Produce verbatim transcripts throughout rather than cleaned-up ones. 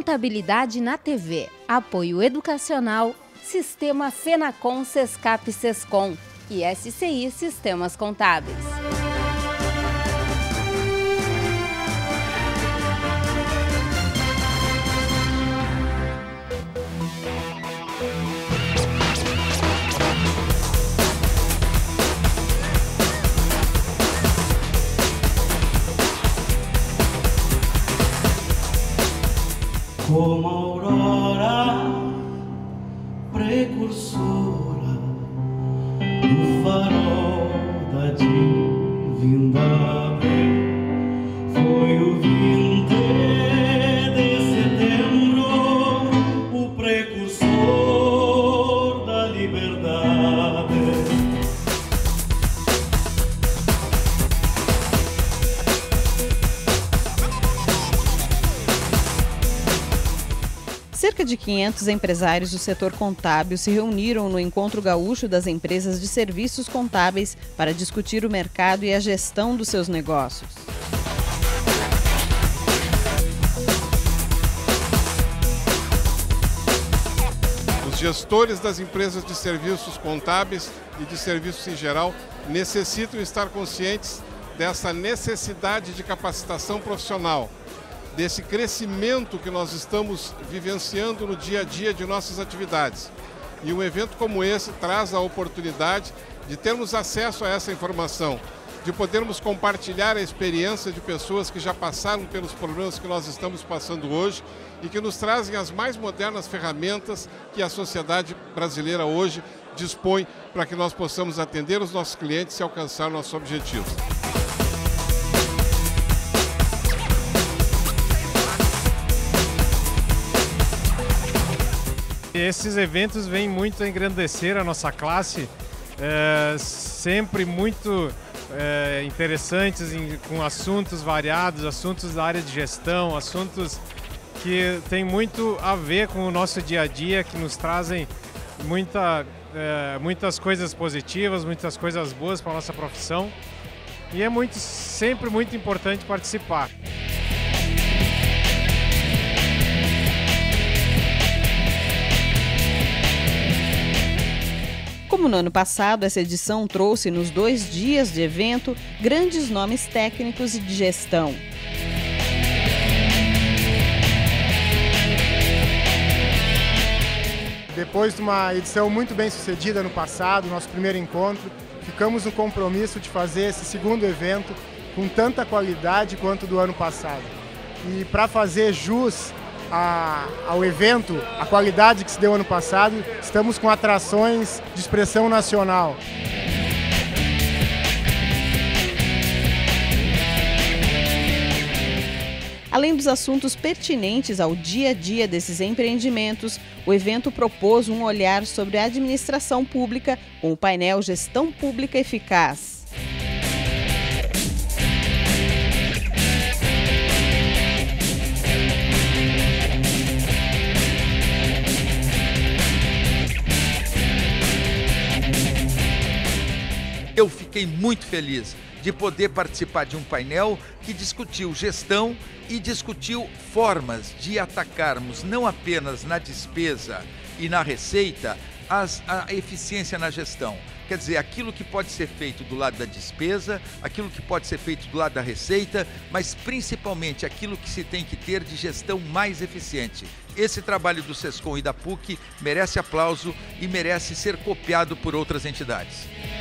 Contabilidade na T V, Apoio Educacional, Sistema Fenacom Sescap Sescom e S C I Sistemas Contábeis. Como aurora precursora do farol da divindade, foi o vinte de setembro, o precursor da liberdade. Cerca de quinhentos empresários do setor contábil se reuniram no Encontro Gaúcho das Empresas de Serviços Contábeis para discutir o mercado e a gestão dos seus negócios. Os gestores das empresas de serviços contábeis e de serviços em geral necessitam estar conscientes dessa necessidade de capacitação profissional, desse crescimento que nós estamos vivenciando no dia a dia de nossas atividades. E um evento como esse traz a oportunidade de termos acesso a essa informação, de podermos compartilhar a experiência de pessoas que já passaram pelos problemas que nós estamos passando hoje e que nos trazem as mais modernas ferramentas que a sociedade brasileira hoje dispõe para que nós possamos atender os nossos clientes e alcançar nossos objetivos. Esses eventos vêm muito a engrandecer a nossa classe, é, sempre muito é, interessantes, em, com assuntos variados, assuntos da área de gestão, assuntos que têm muito a ver com o nosso dia a dia, que nos trazem muita, é, muitas coisas positivas, muitas coisas boas para a nossa profissão. E é muito, sempre muito importante participar. Como no ano passado, essa edição trouxe nos dois dias de evento grandes nomes técnicos e de gestão. Depois de uma edição muito bem sucedida no passado, nosso primeiro encontro, ficamos no compromisso de fazer esse segundo evento com tanta qualidade quanto do ano passado. E para fazer jus A, ao evento, a qualidade que se deu ano passado, estamos com atrações de expressão nacional. Além dos assuntos pertinentes ao dia a dia desses empreendimentos, o evento propôs um olhar sobre a administração pública com o painel Gestão Pública Eficaz. Eu fiquei muito feliz de poder participar de um painel que discutiu gestão e discutiu formas de atacarmos não apenas na despesa e na receita as, a eficiência na gestão. Quer dizer, aquilo que pode ser feito do lado da despesa, aquilo que pode ser feito do lado da receita, mas principalmente aquilo que se tem que ter de gestão mais eficiente. Esse trabalho do Sescom e da P U C merece aplauso e merece ser copiado por outras entidades.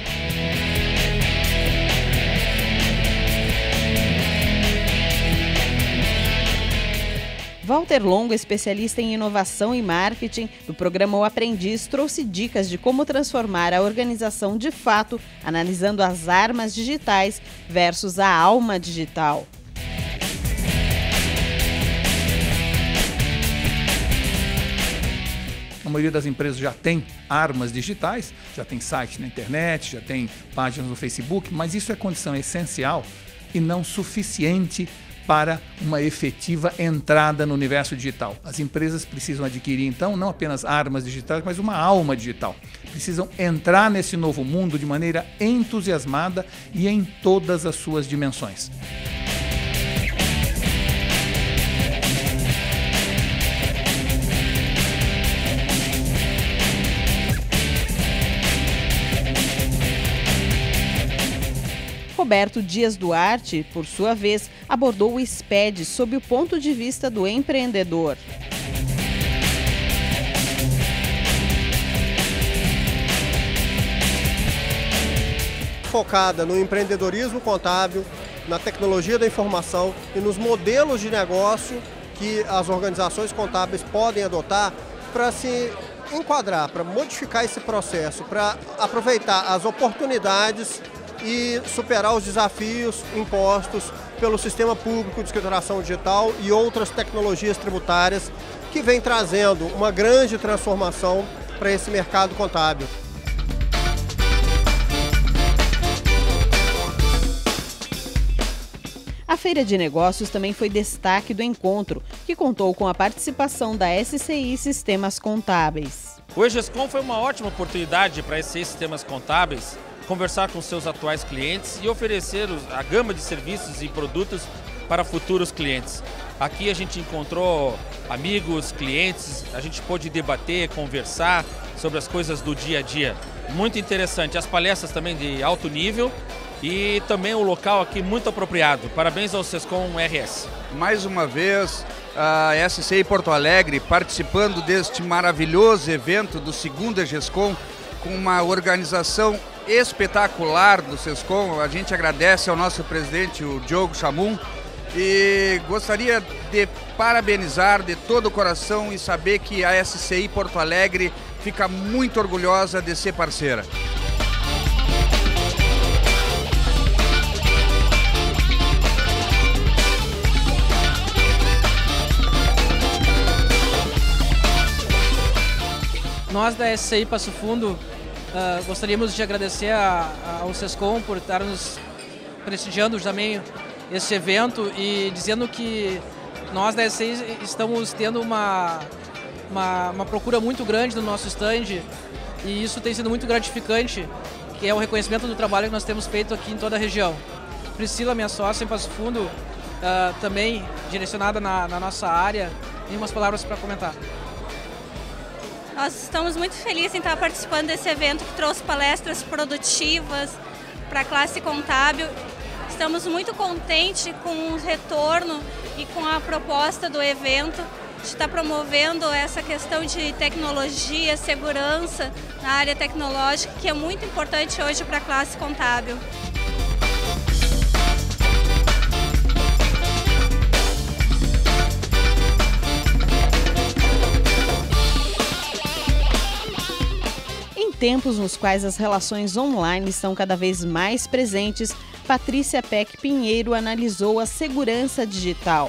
Walter Longo, especialista em inovação e marketing do programa O Aprendiz, trouxe dicas de como transformar a organização de fato, analisando as armas digitais versus a alma digital. A maioria das empresas já tem armas digitais, já tem site na internet, já tem páginas no Facebook, mas isso é condição essencial e não suficiente para uma efetiva entrada no universo digital. As empresas precisam adquirir, então, não apenas armas digitais, mas uma alma digital. Precisam entrar nesse novo mundo de maneira entusiasmada e em todas as suas dimensões. Roberto Dias Duarte, por sua vez, abordou o S P E D sob o ponto de vista do empreendedor. Focada no empreendedorismo contábil, na tecnologia da informação e nos modelos de negócio que as organizações contábeis podem adotar para se enquadrar, para modificar esse processo, para aproveitar as oportunidades e superar os desafios impostos pelo sistema público de escrituração digital e outras tecnologias tributárias que vem trazendo uma grande transformação para esse mercado contábil. A Feira de Negócios também foi destaque do encontro, que contou com a participação da S C I Sistemas Contábeis. O EGESCOM foi uma ótima oportunidade para a S C I Sistemas Contábeis conversar com seus atuais clientes e oferecer a gama de serviços e produtos para futuros clientes. Aqui a gente encontrou amigos, clientes, a gente pôde debater, conversar sobre as coisas do dia a dia. Muito interessante, as palestras também de alto nível e também o local aqui muito apropriado. Parabéns ao Sescom R S. Mais uma vez, a S C I Porto Alegre participando deste maravilhoso evento do segundo EGESCOM, com uma organização espetacular do Sescom. A gente agradece ao nosso presidente, o Diogo Chamum, e gostaria de parabenizar de todo o coração e saber que a S C I Porto Alegre fica muito orgulhosa de ser parceira. Nós da S C I Passo Fundo uh, gostaríamos de agradecer a, a, ao Sescom por estar nos prestigiando também esse evento e dizendo que nós da S C I estamos tendo uma, uma, uma procura muito grande no nosso stand e isso tem sido muito gratificante, que é o reconhecimento do trabalho que nós temos feito aqui em toda a região. Priscila, minha sócia em Passo Fundo, uh, também direcionada na, na nossa área, tem umas palavras para comentar. Nós estamos muito felizes em estar participando desse evento que trouxe palestras produtivas para a classe contábil. Estamos muito contentes com o retorno e com a proposta do evento de estar promovendo essa questão de tecnologia, segurança na área tecnológica, que é muito importante hoje para a classe contábil. Em tempos nos quais as relações online estão cada vez mais presentes, Patrícia Peck Pinheiro analisou a segurança digital.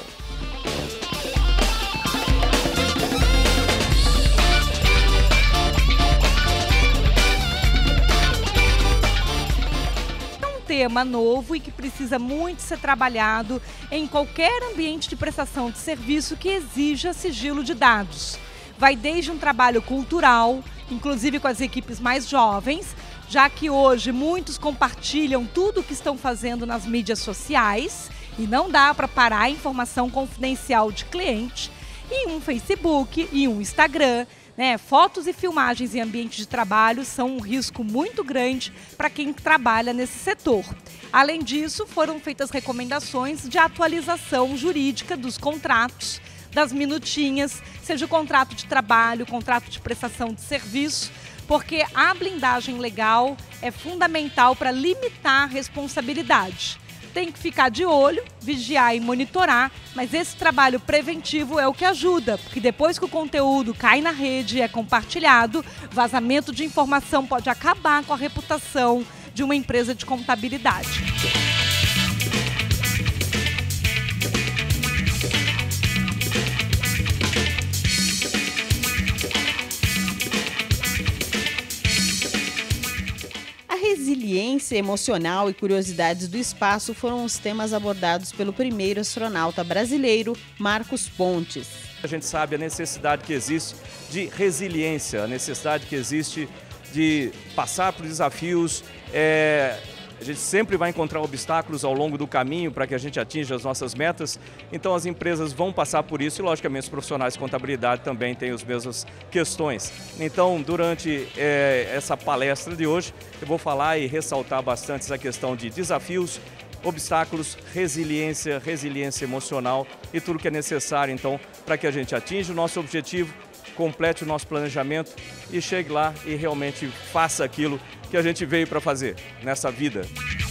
É um tema novo e que precisa muito ser trabalhado em qualquer ambiente de prestação de serviço que exija sigilo de dados. Vai desde um trabalho cultural, inclusive com as equipes mais jovens, já que hoje muitos compartilham tudo o que estão fazendo nas mídias sociais e não dá para parar a informação confidencial de cliente, e um Facebook e um Instagram, né? Fotos e filmagens em ambiente de trabalho são um risco muito grande para quem trabalha nesse setor. Além disso, foram feitas recomendações de atualização jurídica dos contratos, das minutinhas, seja o contrato de trabalho, contrato de prestação de serviço, porque a blindagem legal é fundamental para limitar a responsabilidade. Tem que ficar de olho, vigiar e monitorar, mas esse trabalho preventivo é o que ajuda, porque depois que o conteúdo cai na rede e é compartilhado, vazamento de informação pode acabar com a reputação de uma empresa de contabilidade. Resiliência emocional e curiosidades do espaço foram os temas abordados pelo primeiro astronauta brasileiro, Marcos Pontes. A gente sabe a necessidade que existe de resiliência, a necessidade que existe de passar por desafios, é, A gente sempre vai encontrar obstáculos ao longo do caminho para que a gente atinja as nossas metas. Então as empresas vão passar por isso e, logicamente, os profissionais de contabilidade também têm as mesmas questões. Então, durante é, essa palestra de hoje, eu vou falar e ressaltar bastante essa questão de desafios, obstáculos, resiliência, resiliência emocional e tudo que é necessário, então, para que a gente atinja o nosso objetivo, complete o nosso planejamento e chegue lá e realmente faça aquilo que a gente veio para fazer nessa vida.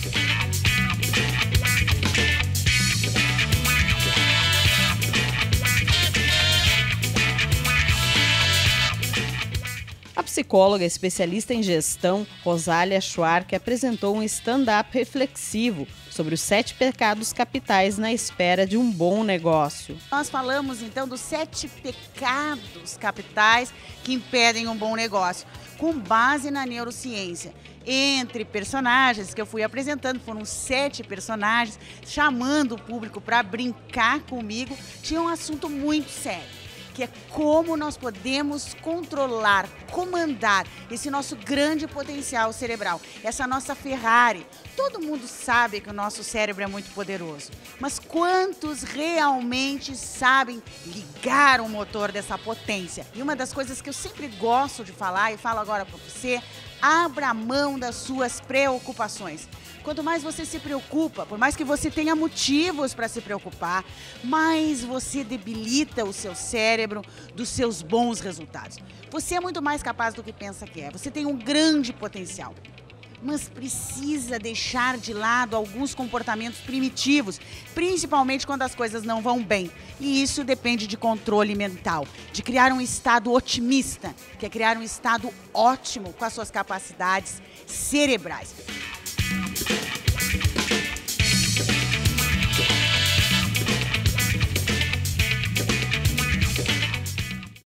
A psicóloga especialista em gestão, Rosália Schwark, apresentou um stand-up reflexivo sobre os sete pecados capitais na espera de um bom negócio. Nós falamos então dos sete pecados capitais que impedem um bom negócio, com base na neurociência. Entre personagens que eu fui apresentando, foram sete personagens, chamando o público para brincar comigo, tinha um assunto muito sério, que é como nós podemos controlar, comandar esse nosso grande potencial cerebral, essa nossa Ferrari. Todo mundo sabe que o nosso cérebro é muito poderoso, mas quantos realmente sabem ligar o motor dessa potência? E uma das coisas que eu sempre gosto de falar, e falo agora para você, abra mão das suas preocupações. Quanto mais você se preocupa, por mais que você tenha motivos para se preocupar, mais você debilita o seu cérebro dos seus bons resultados. Você é muito mais capaz do que pensa que é. Você tem um grande potencial, mas precisa deixar de lado alguns comportamentos primitivos, principalmente quando as coisas não vão bem. E isso depende de controle mental, de criar um estado otimista, que é criar um estado ótimo com as suas capacidades cerebrais.